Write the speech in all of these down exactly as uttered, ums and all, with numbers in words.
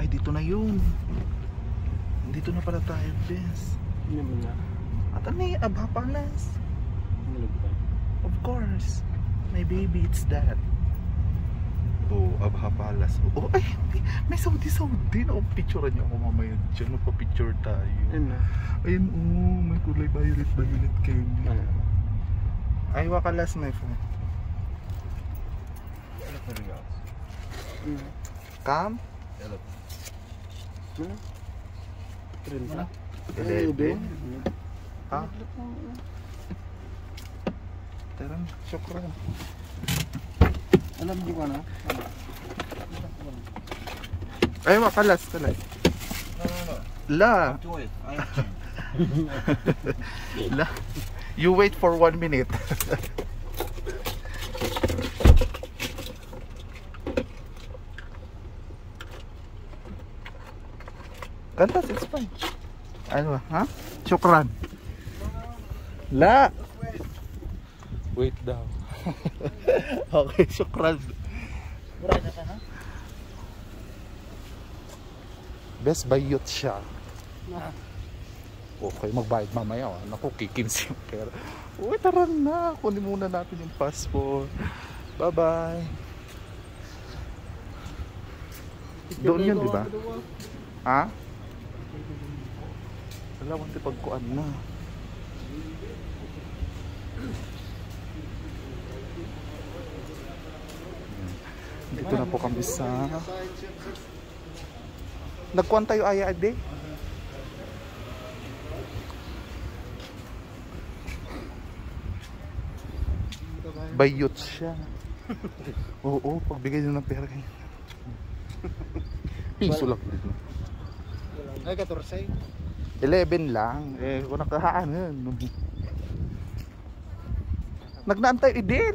Ay, dito na yun. Dito na pala tayo, bes. Hindi mo na. At ano yung Abha Palaca? Malog pa. Of course. My baby, it's that. Oh, Abha Palaca. Oh, ay, may Saudi-Saudi. No, picturean niyo ako mamaya dyan. Magpa-picture tayo. Ayun na. Ayun, oh, may kulay violet-violet kayo. Ano? Ay, wakalas, my friend. Ano pa rin ako? Come? Ano? Ano? Trin pa? Eleven. Ha? Tarang, syukran. Alam mo ko na? Ay, wakalas, kalas. No, no, no. La. Enjoy. I La. You wait for one minute. Kantas, it's fine. Ano, ha? Syukran. La. Wait daw. Okay, syukran. Buray na ka na? Best bayot siya. Okay, magbayad mamaya. Oh. Naku, kikinsi yung pera. Uy, tara na. Kunin muna natin yung passport. Bye-bye. Doon yun, di ba? Ha? Wala, wanti pagkuan na. Dito na po kami sa... Nagkuhan tayo aya ade? Bayot siya. Oo, pagbigay nyo ng pera ganyan. Piso lang dito. Ay, fourteen. eleven lang. Eh, kung nakahaan yun. Nagnaantay din.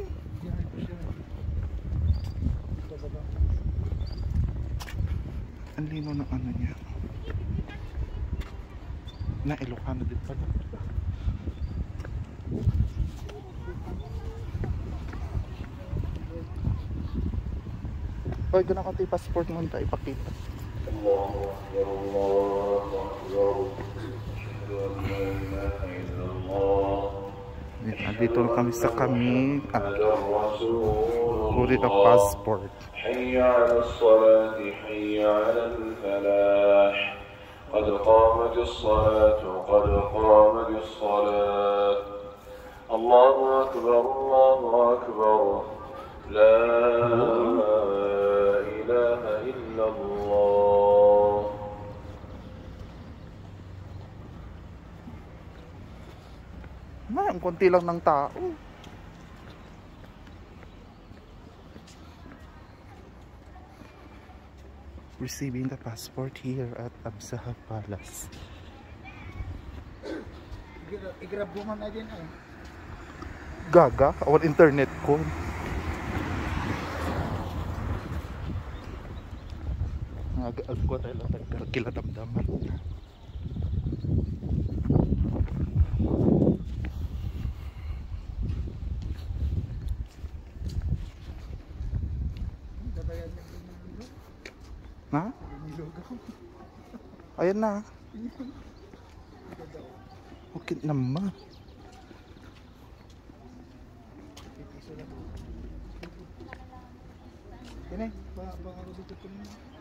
Ang lino ng ano niya. Na Ilocano din pala. Pwede na konti passport mo tayo ipakita. Yan, nandito na kami sa kami. Ah, kulit ang passport. حي على الصلاة حي على الفلاح قد قامت الصلاة قد قامت الصلاة الله أكبر الله أكبر لا إله إلا الله. Na, ang konti lang ng tao. Receiving the passport here at Abha Palaca. I-grab mo man na din eh. Gaga, our internet ko. Nag-alf ko tayo lang tagkila damdaman. Ha? Ayan na. Okay naman. Ini, baka baka dito ko